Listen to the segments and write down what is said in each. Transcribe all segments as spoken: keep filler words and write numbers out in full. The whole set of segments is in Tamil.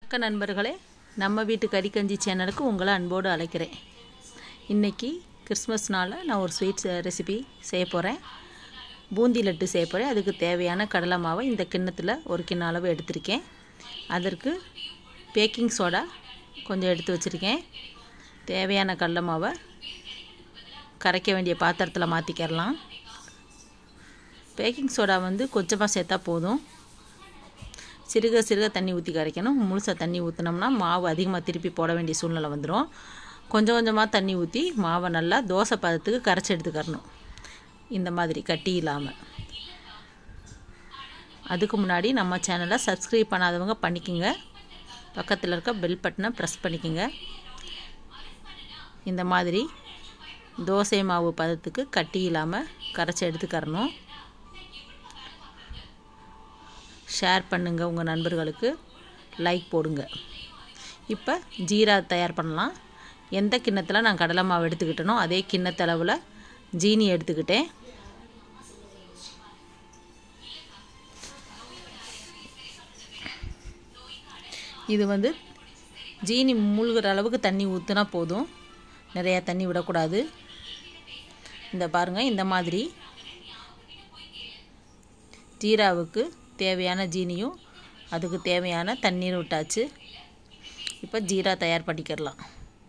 வணக்க நண்பர்களே, நம்ம வீட்டு கறிக்கஞ்சி சேனலுக்கு உங்களை அன்போடு அழைக்கிறேன். இன்றைக்கி கிறிஸ்மஸ்னால் நான் ஒரு ஸ்வீட் ரெசிபி செய்ய போகிறேன். பூந்தி லட்டு செய்ய போகிறேன். அதுக்கு தேவையான கடலை மாவை இந்த கிண்ணத்தில் ஒரு கிண்ண அளவு எடுத்திருக்கேன். அதற்கு பேக்கிங் சோடா கொஞ்சம் எடுத்து வச்சுருக்கேன். தேவையான கடலை மாவை கரைக்க வேண்டிய பாத்திரத்தில் மாற்றிக்கிறலாம். பேக்கிங் சோடா வந்து கொஞ்சமாக சேர்த்தா போதும். சிறுக சிறுக தண்ணி ஊற்றி கரைக்கணும். முழுசாக தண்ணி ஊற்றினோம்னா மாவு அதிகமாக திருப்பி போட வேண்டிய சூழ்நிலை வந்துடும். கொஞ்சம் கொஞ்சமாக தண்ணி ஊற்றி மாவை நல்லா தோசை பதத்துக்கு கரைச்சி எடுத்துக்கறணும். இந்த மாதிரி கட்டி இல்லாமல். அதுக்கு முன்னாடி நம்ம சேனலை சப்ஸ்கிரைப் பண்ணாதவங்க பண்ணிக்கோங்க. பக்கத்தில் இருக்க பெல் பட்டனை ப்ரெஸ் பண்ணிக்கோங்க. இந்த மாதிரி தோசை மாவு பதத்துக்கு கட்டி இல்லாமல் கரைச்சி எடுத்துக்கறணும். ஷேர் பண்ணுங்கள், உங்கள் நண்பர்களுக்கு லைக் போடுங்க. இப்போ ஜீரா தயார் பண்ணலாம். எந்த கிண்ணத்தில் நான் கடலை மாவு எடுத்துக்கிட்டனோ அதே கிண்ணத்தளவில் ஜீனி எடுத்துக்கிட்டேன். இது வந்து ஜீனி மூழ்கிற அளவுக்கு தண்ணி ஊற்றினா போதும், நிறையா தண்ணி விடக்கூடாது. இந்த பாருங்கள், இந்த மாதிரி ஜீராவுக்கு தேவையான ஜீனியும் அதுக்கு தேவையான தண்ணீர் விட்டாச்சு. இப்போ ஜீரா தயார் பண்ணிக்கிறலாம்.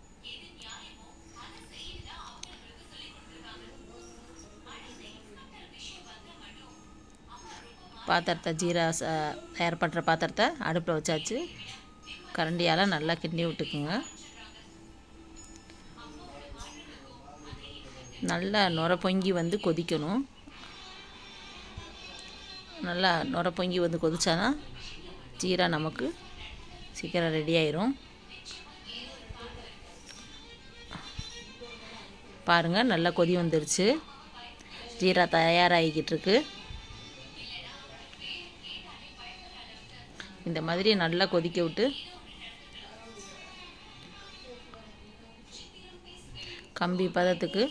பாத்திரத்தை ஜீரா தயார் பண்ணுற பாத்திரத்தை அடுப்பில் வச்சாச்சு. கரண்டியால் நல்லா கிண்டி விட்டுக்குங்க. நல்லா நுர பொங்கி வந்து கொதிக்கணும். நல்லா நுர பொங்கி வந்து கொதிச்சானா ஜீரா நமக்கு சீக்கிரம் ரெடி ஆயிரும். பாருங்கள், நல்லா கொதி வந்துருச்சு. ஜீரா தயாராகிக்கிட்டு இருக்கு. இந்த மாதிரி நல்லா கொதிக்க விட்டு கம்பி பதத்துக்கு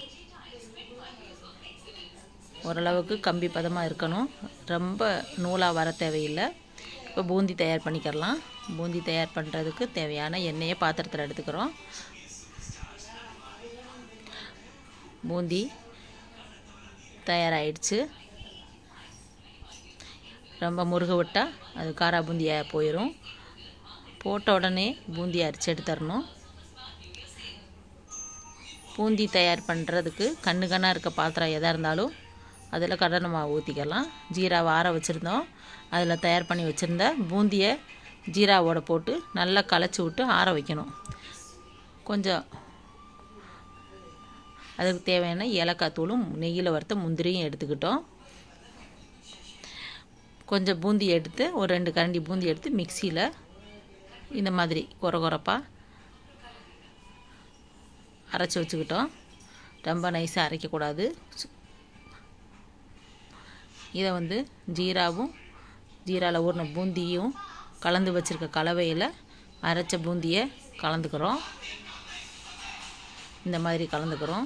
ஓரளவுக்கு கம்பி பதமாக இருக்கணும். ரொம்ப நூலாக வர தேவையில்லை. இப்போ பூந்தி தயார் பண்ணிக்கிறலாம். பூந்தி தயார் பண்ணுறதுக்கு தேவையான எண்ணெயை பாத்திரத்தில் எடுத்துக்கிறோம். பூந்தி தயாராகிடுச்சு. ரொம்ப முருக விட்டால் அது காரா பூந்தியாக போயிடும். போட்ட உடனே பூந்தியை அரைச்சி எடுத்துடணும். பூந்தி தயார் பண்ணுறதுக்கு கண்ணு கண்ணாக இருக்க பாத்திரம் எதாக இருந்தாலும் அதில் கடலை மாவு ஊற்றிக்கலாம். ஜீராவை ஆற வச்சுருந்தோம். அதில் தயார் பண்ணி வச்சுருந்த பூந்தியை ஜீராவோட போட்டு நல்லா கலச்சி விட்டு ஆற வைக்கணும். கொஞ்சம் அதுக்கு தேவையான ஏலக்காய் தூளும் நெய்யில் வறுத்த முந்திரியும் எடுத்துக்கிட்டோம். கொஞ்சம் பூந்தி எடுத்து ஒரு ரெண்டு கரண்டி பூந்தி எடுத்து மிக்சியில் இந்த மாதிரி கொர கொரப்பாக அரைச்சி வச்சுக்கிட்டோம். ரொம்ப நைஸாக அரைக்கக்கூடாது. இதை வந்து ஜீராவும் ஜீராவில் ஊறின பூந்தியும் கலந்து வச்சுருக்க கலவையில் அரைச்ச பூந்தியை கலந்துக்கிறோம். இந்த மாதிரி கலந்துக்கிறோம்.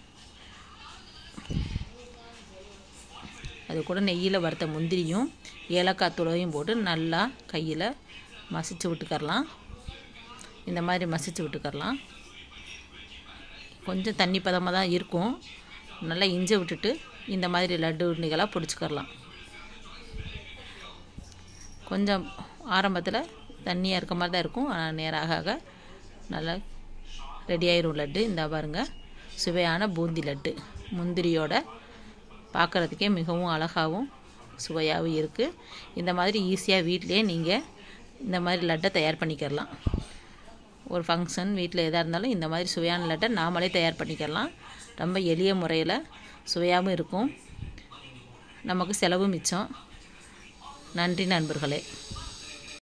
அது கூட நெய்யில் வறுத்த முந்திரியும் ஏலக்காய் தூளையும் போட்டு நல்லா கையில் மசிச்சு விட்டுக்கரலாம். இந்த மாதிரி மசிச்சு விட்டுக்கரலாம். கொஞ்சம் தண்ணி பதமாக தான் இருக்கும். நல்லா இஞ்சி விட்டுட்டு இந்த மாதிரி லட்டு உருண்டைகளாக பிடிச்சிக்கிறலாம். கொஞ்சம் ஆரம்பத்தில் தண்ணியாக இருக்க மாதிரி தான் இருக்கும். ஆனால் நேராக ஆக நல்லா ரெடி ஆயிரும் லட்டு. இந்த பாருங்க, சுவையான பூந்தி லட்டு முந்திரியோட பார்க்குறதுக்கே மிகவும் அழகாகவும் சுவையாகவும் இருக்குது. இந்த மாதிரி ஈஸியாக வீட்டிலே நீங்கள் இந்த மாதிரி லட்டை தயார் பண்ணிக்கிறலாம். ஒரு ஃபங்க்ஷன் வீட்டில் எதாக இருந்தாலும் இந்த மாதிரி சுவையான லட்டை நாமளே தயார் பண்ணிக்கலாம். ரொம்ப எளிய முறையில் சுவையாகவும் இருக்கும். நமக்கு செலவு மிச்சம். நன்றி நண்பர்களே.